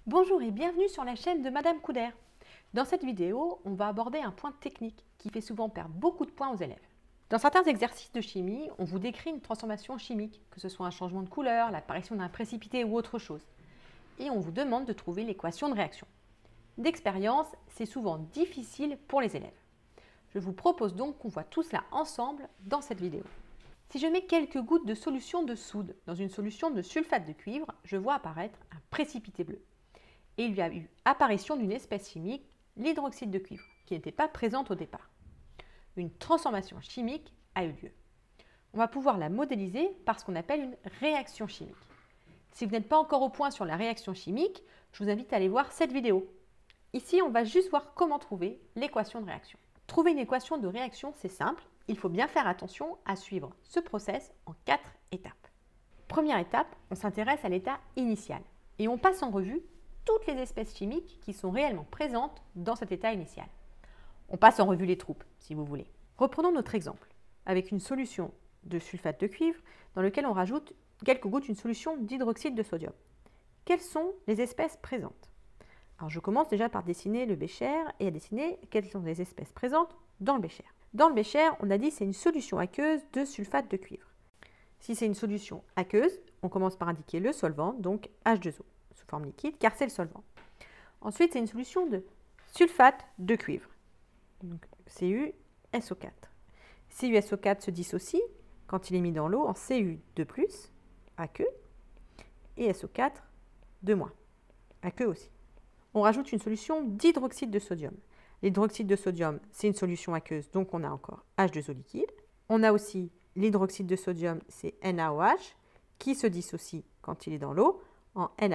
Bonjour et bienvenue sur la chaîne de Madame Couder. Dans cette vidéo, on va aborder un point technique qui fait souvent perdre beaucoup de points aux élèves. Dans certains exercices de chimie, on vous décrit une transformation chimique, que ce soit un changement de couleur, l'apparition d'un précipité ou autre chose. Et on vous demande de trouver l'équation de réaction. D'expérience, c'est souvent difficile pour les élèves. Je vous propose donc qu'on voit tout cela ensemble dans cette vidéo. Si je mets quelques gouttes de solution de soude dans une solution de sulfate de cuivre, je vois apparaître un précipité bleu. Et il y a eu apparition d'une espèce chimique, l'hydroxyde de cuivre, qui n'était pas présente au départ. Une transformation chimique a eu lieu. On va pouvoir la modéliser par ce qu'on appelle une réaction chimique. Si vous n'êtes pas encore au point sur la réaction chimique, je vous invite à aller voir cette vidéo. Ici, on va juste voir comment trouver l'équation de réaction. Trouver une équation de réaction, c'est simple. Il faut bien faire attention à suivre ce process en 4 étapes. Première étape, on s'intéresse à l'état initial et on passe en revue toutes les espèces chimiques qui sont réellement présentes dans cet état initial. On passe en revue les troupes, si vous voulez. Reprenons notre exemple, avec une solution de sulfate de cuivre dans lequel on rajoute quelques gouttes d'une solution d'hydroxyde de sodium. Quelles sont les espèces présentes? Alors je commence déjà par dessiner le bécher et à dessiner quelles sont les espèces présentes dans le bécher. Dans le bécher, on a dit que c'est une solution aqueuse de sulfate de cuivre. Si c'est une solution aqueuse, on commence par indiquer le solvant, donc H2O, sous forme liquide, car c'est le solvant. Ensuite, c'est une solution de sulfate de cuivre, donc CuSO4. CuSO4 se dissocie quand il est mis dans l'eau en Cu2+, aqueux, et SO4 2-, aqueux aussi. On rajoute une solution d'hydroxyde de sodium. L'hydroxyde de sodium, c'est une solution aqueuse, donc on a encore H2O liquide. On a aussi l'hydroxyde de sodium, c'est NaOH, qui se dissocie quand il est dans l'eau en Na+,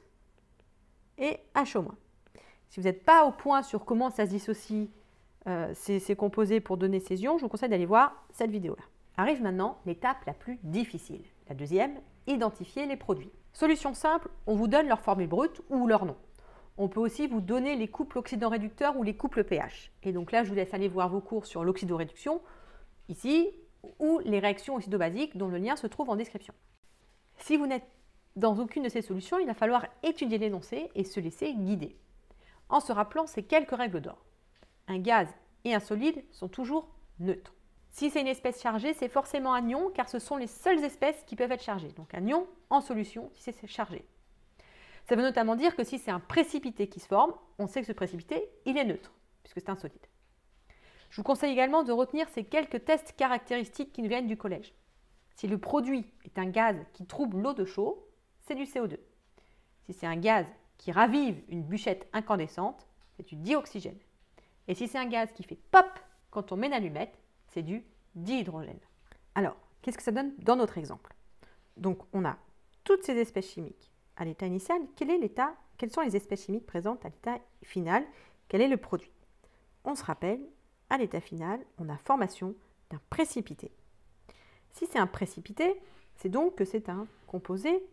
et HO-. Si vous n'êtes pas au point sur comment ça se dissocie ces composés pour donner ces ions, je vous conseille d'aller voir cette vidéo-là. Arrive maintenant l'étape la plus difficile. La deuxième, identifier les produits. Solution simple, on vous donne leur formule brute ou leur nom. On peut aussi vous donner les couples oxydant-réducteurs ou les couples pH. Et donc là, je vous laisse aller voir vos cours sur l'oxydoréduction, ici, ou les réactions oxydo-basiques dont le lien se trouve en description. Si vous n'êtes dans aucune de ces solutions, il va falloir étudier l'énoncé et se laisser guider, en se rappelant ces quelques règles d'or. Un gaz et un solide sont toujours neutres. Si c'est une espèce chargée, c'est forcément un ion, car ce sont les seules espèces qui peuvent être chargées. Donc un ion en solution si c'est chargé. Ça veut notamment dire que si c'est un précipité qui se forme, on sait que ce précipité, il est neutre, puisque c'est un solide. Je vous conseille également de retenir ces quelques tests caractéristiques qui nous viennent du collège. Si le produit est un gaz qui trouble l'eau de chaud, c'est du CO2. Si c'est un gaz qui ravive une bûchette incandescente, c'est du dioxygène. Et si c'est un gaz qui fait pop quand on met une allumette, c'est du dihydrogène. Alors, qu'est-ce que ça donne dans notre exemple? Donc, on a toutes ces espèces chimiques à l'état initial. Quelles sont les espèces chimiques présentes à l'état final? Quel est le produit? On se rappelle, à l'état final, on a formation d'un précipité. Si c'est un précipité, c'est donc que c'est un composé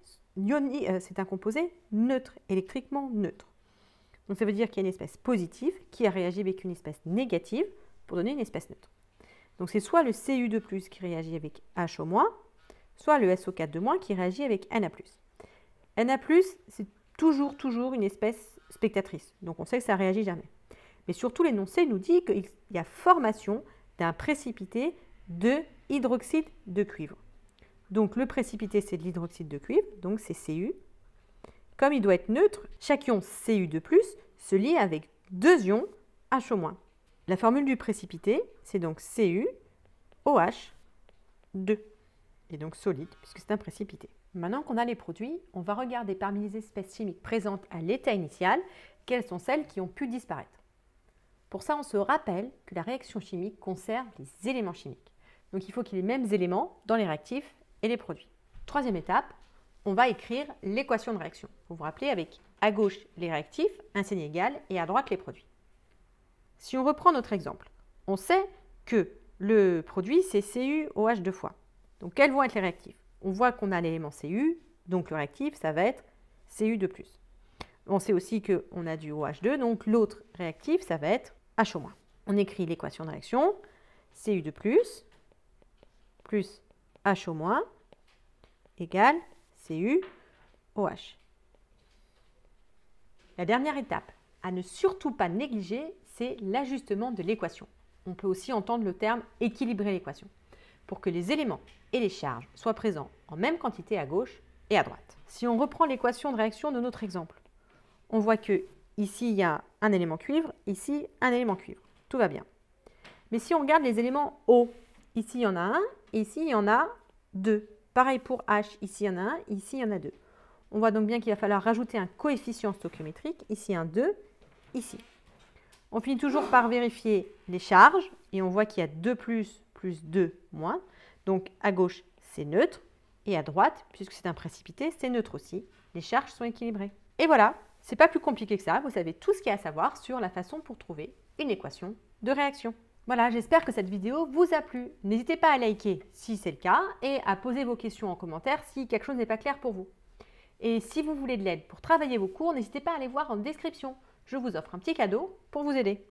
neutre, électriquement neutre. Donc ça veut dire qu'il y a une espèce positive qui a réagi avec une espèce négative pour donner une espèce neutre. Donc c'est soit le Cu2+, qui réagit avec HO-, soit le SO4 qui réagit avec Na+. Na+, c'est toujours une espèce spectatrice, donc on sait que ça ne réagit jamais. Mais surtout l'énoncé nous dit qu'il y a formation d'un précipité de hydroxyde de cuivre. Donc le précipité, c'est de l'hydroxyde de cuivre, donc c'est Cu. Comme il doit être neutre, chaque ion Cu2+, se lie avec deux ions HO-. La formule du précipité, c'est donc CuOH2, et donc solide, puisque c'est un précipité. Maintenant qu'on a les produits, on va regarder parmi les espèces chimiques présentes à l'état initial, quelles sont celles qui ont pu disparaître. Pour ça, on se rappelle que la réaction chimique conserve les éléments chimiques. Donc il faut qu'il y ait les mêmes éléments dans les réactifs et les produits. Troisième étape, on va écrire l'équation de réaction. Vous vous rappelez, avec à gauche les réactifs, un signe égal, et à droite les produits. Si on reprend notre exemple, on sait que le produit, c'est CuOH 2 fois. Donc quels vont être les réactifs? On voit qu'on a l'élément Cu, donc le réactif, ça va être Cu2+. On sait aussi qu'on a du OH2, donc l'autre réactif, ça va être HO-. On écrit l'équation de réaction, Cu2+, plus HO- égale CuOH. La dernière étape à ne surtout pas négliger, c'est l'ajustement de l'équation. On peut aussi entendre le terme équilibrer l'équation, pour que les éléments et les charges soient présents en même quantité à gauche et à droite. Si on reprend l'équation de réaction de notre exemple, on voit que ici il y a un élément cuivre, ici un élément cuivre. Tout va bien. Mais si on regarde les éléments O, ici il y en a un, et ici il y en a deux. Pareil pour H, ici il y en a un, ici il y en a deux. On voit donc bien qu'il va falloir rajouter un coefficient stoichiométrique, ici un 2, ici. On finit toujours par vérifier les charges, et on voit qu'il y a 2 plus 2 moins. Donc à gauche, c'est neutre, et à droite, puisque c'est un précipité, c'est neutre aussi. Les charges sont équilibrées. Et voilà, c'est pas plus compliqué que ça, vous savez tout ce qu'il y a à savoir sur la façon pour trouver une équation de réaction. Voilà, j'espère que cette vidéo vous a plu. N'hésitez pas à liker si c'est le cas, et à poser vos questions en commentaire si quelque chose n'est pas clair pour vous. Et si vous voulez de l'aide pour travailler vos cours, n'hésitez pas à aller voir en description. Je vous offre un petit cadeau pour vous aider.